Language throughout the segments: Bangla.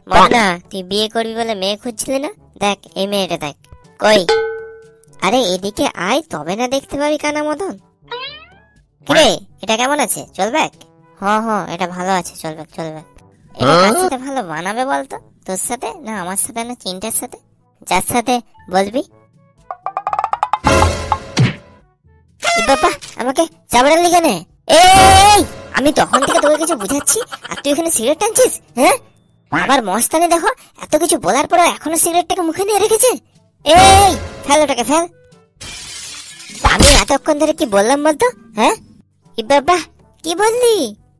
মদনা, তুই বিয়ে করবি বলে মেয়ে খুঁজছিলি না? দেখ এই মেয়েটা দেখ। কই? আরে এদিকে আয়, তবে না দেখতে পাবি কানা মদন। কিরে, এটা কেমন আছে? চলবে? হ্যাঁ, এটা ভালো আছে, চলবে। এটা কার সাথে ভালো বানাবে বলতো? তোর সাথে না আমার সাথে না চিন্তার সাথে? যার সাথে বলবি। বাবা, আমাকে চাবড়ালি কেন? এই, আমি তখন থেকে তোকে কিছু বুঝাচ্ছি আর তুই এখানে সিগারেট টানছিস? হ্যাঁ, আবার মস্তানি দেখো, এত কিছু বলার পরে এখনো সিগারেটটাকে মুখে নিয়ে রেখেছে। এই, ফেল ওটাকে, ফেল। আমি এতক্ষণ ধরে কি বললাম বলতো? হ্যাঁ, বাবা কি বললি?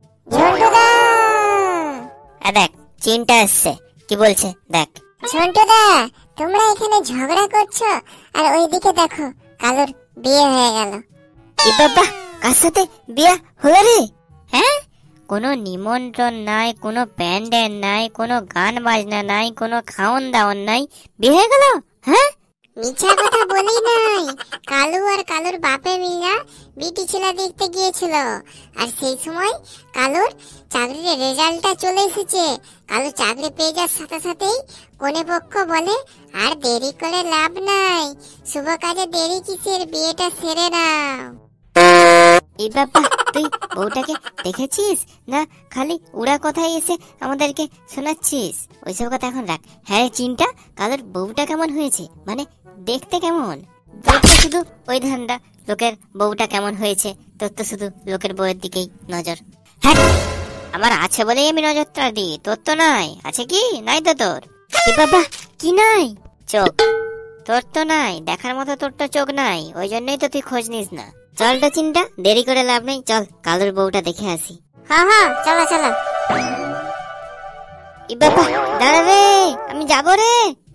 দেখ চিন্তা আসছে, কি বলছে দেখ। ঝন্টুদা, তোমরা এখানে ঝগড়া করছো আর ওইদিকে দেখো কালুর বিয়ে হয়ে গেল। বাবা, কার সাথে বিয়ে হলো রে? হ্যাঁ, কোনো নিমন্ত্রণ নাই, কোনো প্যান্ডেল নাই, কোনো গান বাজনা নাই, কোনো খাওন দাওয়ান নাই, বিয়ে হয়ে গেল? হ্যাঁ, মিছা কথা বলি নাই। কালু আর কালুর বাপে মিলা বিটি ছেলে দেখতে গিয়েছিল, আর সেই সময় কালুর চাকরির রেজাল্টটা চলে এসেছে। কালু চাকরি পেয়ে যাওয়ার সাথে সাথেই কোনে পক্ষ বলে আর দেরি করে লাভ নাই, শুভ কাজে দেরি কিসের, বিয়েটা সেরে নাও। বাবা, তুই বউটাকে দেখেছিস না খালি উড়া কথাই এসে আমাদেরকে শোনাচ্ছিস? ওইসব কথা এখন রাখ। হ্যাঁ চিন্তা, কালুর বউটা কেমন হয়েছে মানে দেখতে কেমন? তোর তো শুধু ওই ধান্দা, লোকের বউটা কেমন হয়েছে, তোর তো শুধু লোকের বউয়ের দিকেই নজর। হ্যাঁ, আমার আছে বলেই আমি নজরটা দিই, তোর তো নাই। আছে কি? নাই তো তোর। বাবা, কি নাই? চোখ। তোর তো নাই, দেখার মতো তোর তো চোখ নাই, ওই জন্যই তো তুই খোঁজ নিস না। চল তো চিন্তা, দেরি করে লাভ নেই, চল কালুর বউটা দেখে আসি। হ্যাঁ, চলো। বাবা দাঁড়া রে, আমি যাবো রে।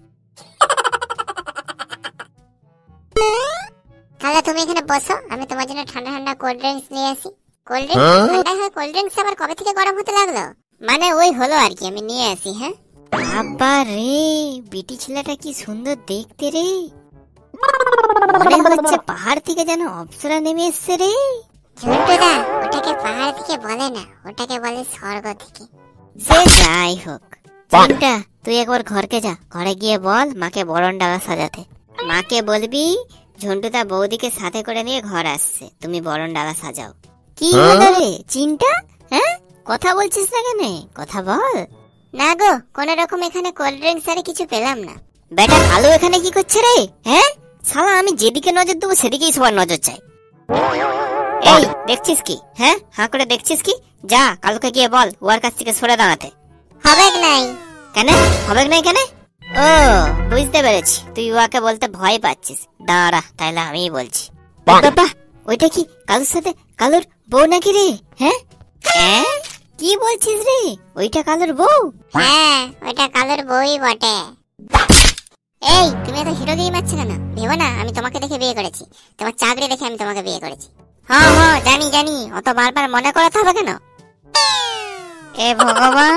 তাহলে তুমি এখানে বসো, আমি তোমার জন্য ঠান্ডা ঠান্ডা কোল্ড ড্রিঙ্কস নিয়ে আসি। কোল্ড ড্রিঙ্কস ঠান্ডা হয়? কোল্ড ড্রিঙ্কস আবার কবে থেকে গরম হতে লাগলো? মানে ওই হলো আর কি, আমি নিয়ে আসি। হ্যাঁ বাবা রে, বিটি ছেলেটা কি সুন্দর দেখতে রে, মনে হচ্ছে পাহাড় থেকে যেন অপ্সরা নেমে এসছে রে। ঝন্টুদা, ওটাকে পাহাড় থেকে বলে না, ওটাকে বলে স্বর্গ থেকে। সে যাই হোক, চিন্তা তুই একবার ঘরকে যা, ঘরে গিয়ে বল মাকে বরণ ডালা সাজাতে। মাকে বলবি ঝন্টুদা বৌদিকে সাথে করে নিয়ে ঘর আসছে, তুমি বরণ ডালা সাজাও। কি হলো রে চিন্তা? হ্যাঁ, কথা বলছিস না কেন? কথা বল। না গো, কোন রকম এখানে কোল্ড ড্রিঙ্কস আর কিছু পেলাম না। বেটা কালু এখানে কি করছে রে? হ্যাঁ, শালা আমি যেদিকে নজর দেবো সেদিকেই সবার নজর চাই। এই দেখছিস কি? হ্যাঁ, হাঁ করে দেখছিস কি? যা কালুকে গিয়ে বল ওর কাছ থেকে সরে দাঁড়াতে। হবে নাই। কেন হবে নাই? কেন? ও বুঝতে পেরেছি, তুই ওকে বলতে ভয় পাচ্ছিস। দাঁড়া, তাইলে আমিই বলছি। বাবা, ওইটা কি কালুর সাথে কালুর বউ নাকি রে? হ্যাঁ, কি বলছিস রে? ওইটা কালুর বউ? হ্যাঁ, ওইটা কালুর বউই বটে। এই, তুমি এত হিরোগিরি মারছো কেন? ভেবো না আমি তোমাকে দেখে বিয়ে করেছি, তোমার চাকরি দেখে আমি তোমাকে বিয়ে করেছি। হ্যাঁ, জানি, অত বারবার মনে করাতে হবে কেন? এ ভগবান,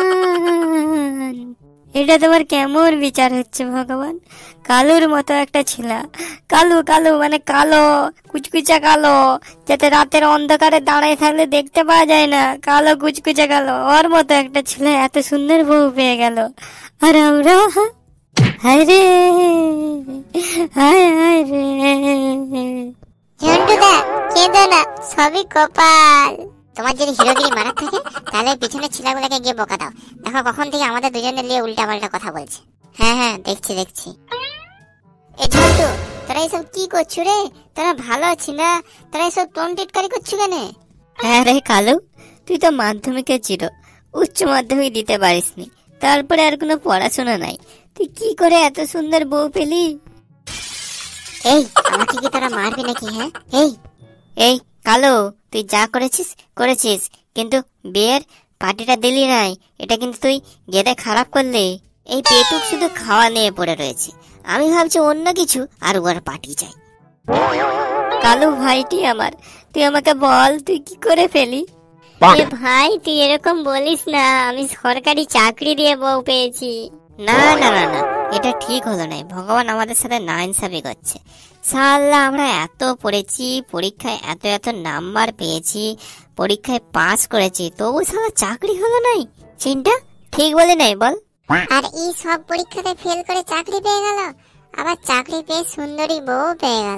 এটা তোমার কেমন বিচার হচ্ছে ভগবান? কালুর মতো একটা ছেলা, কালু মানে কালো, কুচকুচা কালো, যাতে রাতের অন্ধকারে দাঁড়ায় থাকলে দেখতে পাওয়া যায় না, কালো কুচকুচা কালো, ওর মতো একটা ছেলে এত সুন্দর বউ পেয়ে গেল। আর আমরা হায় রে, হায় রে। ঝন্টুদা, কেঁদো না, সবই কপাল। তোমার যদি হিরোগিরি মারার থাকে তাহলে পিছনের ছেলেগুলোকে গিয়ে বকা দাও। দেখো কখন থেকে আমাদের দুজনের নিয়ে উল্টা পাল্টা কথা বলছে। হ্যাঁ, দেখছি। এ ঝন্টু, তোরা এইসব কি করছো রে? তোরা ভালো আছি না? তোরা এইসব টোন টিটকারি করছো কেন? হ্যাঁ রে কালু, তুই তো মাধ্যমিকে চির, উচ্চ মাধ্যমিক দিতে পারিসনি, তারপরে আর কোনো পড়াশোনা নাই, তুই কি করে এত সুন্দর বউ পেলি? এই, আমাকে কি তোরা মারবি নাকি? হ্যাঁ, এই কালু, তুই যা করেছিস, কিন্তু বিয়ের পার্টিটা দিলি নাই, এটা কিন্তু তুই গেদে খারাপ করলি। এই পেটুক শুধু খাওয়া নিয়ে পড়ে রয়েছে, আমি ভাবছি অন্য কিছু, আর ওর পার্টি চাই। কালু ভাইটি আমার, তুই আমাকে বল তুই কি করে ফেলি? ভাই তুই এরকম বলিস না, আমি সরকারি চাকরি দিয়ে বউ পেয়েছি। না, এটা ঠিক হলো না, ভগবান আমাদের সাথে নাইনসাফি করছে। সাল্লাহ, আমরা এত পড়েছি, পরীক্ষায় এত নাম্বার পেয়েছি, পরীক্ষায় পাস করেছি, তবু সালা চাকরি হলো নাই। চিন্তা ঠিক বলে নাই বল? আর এই সব পরীক্ষাতে ফেল করে চাকরি পেয়ে গেল, আবার চাকরি পেয়ে সুন্দরী বউ পেয়ে গেল।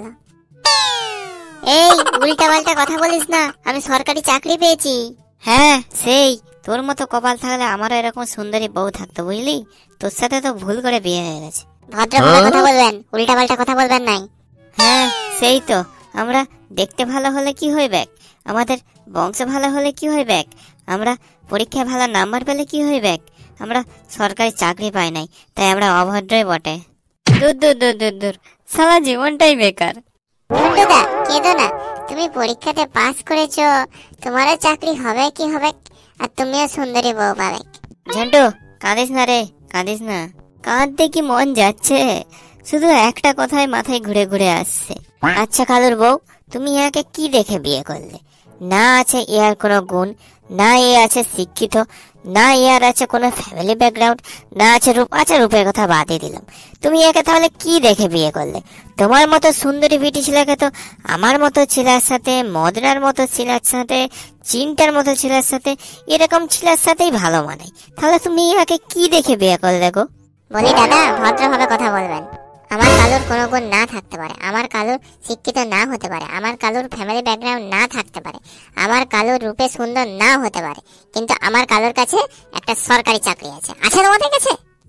এই উল্টা পাল্টা কথা বলিস না, আমি সরকারি চাকরি পেয়েছি। হ্যাঁ সেই, তোর মতো কপাল থাকলে আমারও এরকম সুন্দরী বউ থাকতো, বুঝলি? তোর সাথে তো ভুল করে বিয়ে হয়ে গেছে। ভদ্রভাবে কথা বলবেন, উল্টা পাল্টা কথা বলবেন নাই। হ্যাঁ সেই তো, আমরা দেখতে ভালো হলে কি হইবে, আমাদের বংশ ভালো হলে কি হইবে, আমরা পরীক্ষায় ভালো নাম্বার পেলে কি হইবে, আমরা সরকারি চাকরি পাই নাই, তাই আমরা অভদ্রই বটে। দূর দূর দূর দূর দূর, সারা জীবনটাই বেকার। ঝন্টুদা কেঁদো না, তুমি পরীক্ষাতে পাস করেছো, তোমারও চাকরি হবে কি হবে, আর তুমিও সুন্দরী বউ পাবে। ঝন্টু কাঁদিস না রে, কাঁদিস না। কাঁদতে কি মন যাচ্ছে, শুধু একটা কথাই মাথায় ঘুরে ঘুরে আসছে। আচ্ছা কালুর বউ, তুমি ইয়াকে কি দেখে বিয়ে করলে? না আছে ইয়ার কোনো গুণ, না এ আছে শিক্ষিত, না ইয়ার আছে কোনো ফ্যামিলি ব্যাকগ্রাউন্ড, না আছে রূপ। আচ্ছা রূপের কথা বাদই দিলাম, তুমি একে তাহলে কি দেখে বিয়ে করলে? তোমার মতো সুন্দরী বিটি ছেলেকে তো আমার মতো ছেলের সাথে, মদনার মতো ছেলের সাথে, চিন্তার মতো ছেলের সাথে, এরকম ছেলের সাথেই ভালো মানায়। তাহলে তুমি ইয়াকে কি দেখে বিয়ে করলে গো? বলি দাদা, ভদ্রভাবে কথা বলবেন। আমার কালুর কোনো গুণ না থাকতে পারে, আমার কালুর শিক্ষিত না হতে পারে, আমার কালুর ফ্যামিলি ব্যাকগ্রাউন্ড না থাকতে পারে, আমার কালুর রূপে সুন্দর না হতে পারে, কিন্তু আমার কালুর কাছে একটা সরকারি চাকরি আছে। আছে তোমাদের কাছে?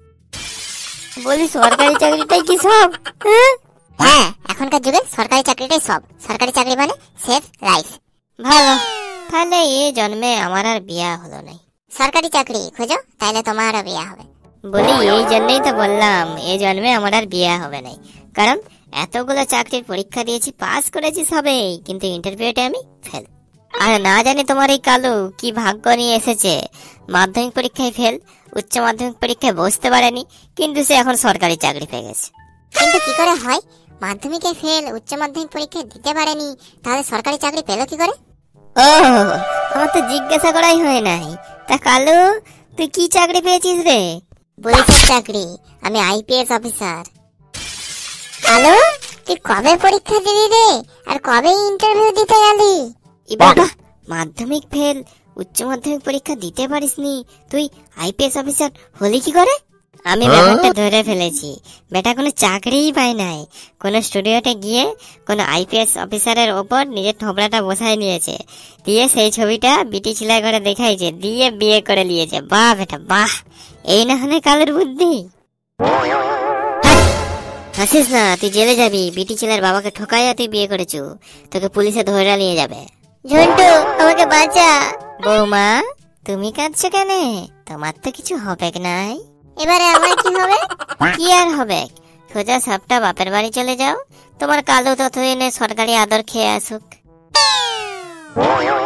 বলি সরকারি চাকরিটাই কি সব? হ্যাঁ? হ্যাঁ, এখনকার যুগে সরকারি চাকরিটাই সব। সরকারি চাকরি মানে সেফ লাইফ। ভালো, তাহলে এ জন্মে আমার আর বিয়া হলো নাই। সরকারি চাকরি খোঁজো, তাইলে তোমারও বিয়ে হবে। বলি এই জন্যই তো বললাম এই জন্মে আমার আর বিয়া হবে নাই, কারণ এতগুলো চাকরির পরীক্ষা দিয়েছি, পাস করেছি সবে, কিন্তু ইন্টারভিউতে আমি ফেল। আর না জানি তোমার এই কালু কি ভাগ্য নিয়ে এসেছে, মাধ্যমিক পরীক্ষায় ফেল, উচ্চ মাধ্যমিক পরীক্ষায় বসতে পারেনি, কিন্তু সে এখন সরকারি চাকরি পেয়ে গেছে। কিন্তু কি করে হয়? মাধ্যমিকে ফেল, উচ্চ মাধ্যমিক পরীক্ষা দিতে পারেনি, তাহলে সরকারি চাকরি পেলো কি করে? ও, আমার তো জিজ্ঞাসা করাই হয় নাই। তা কালু তুই কি চাকরি পেয়েছিস রে? পুলিশের চাকরি, আমি আইপিএস অফিসার। হ্যালো, তুই কবে পরীক্ষা দিলি রে, আর কবে ইন্টারভিউ দিতে গেলি? বাবা, মাধ্যমিক ফেল, উচ্চ মাধ্যমিক পরীক্ষা দিতে পারিসনি, তুই আইপিএস অফিসার হলি কি করে? আমি ব্যাপারটা ধরে ফেলেছি, বেটা কোনো চাকরিই পায় নাই, কোন স্টুডিওতে গিয়ে কোন আইপিএস অফিসারের ওপর নিজের থোবড়াটা বসায় নিয়েছে, দিয়ে সেই ছবিটা বিটি ছিলাই করে দেখাইছে, দিয়ে বিয়ে করে নিয়েছে। বাহ বেটা বাহ, এই না হলে কালের বুদ্ধি। হাসিস না, তুই জেলে যাবি, বিটি ছেলের বাবাকে ঠকাইয়া তুই বিয়ে করেছু, তোকে পুলিশে ধরে নিয়ে যাবে। ঝন্টু, আমাকে বাঁচা। বৌমা তুমি কাঁদছো কেন? তোমার তো কিছু হবে নাই। এবারে আমার কি হবে? কি আর হবে, সোজা সাপটা বাপের বাড়ি চলে যাও, তোমার কালু ততদিনে সরকারি আদর খেয়ে আসুক।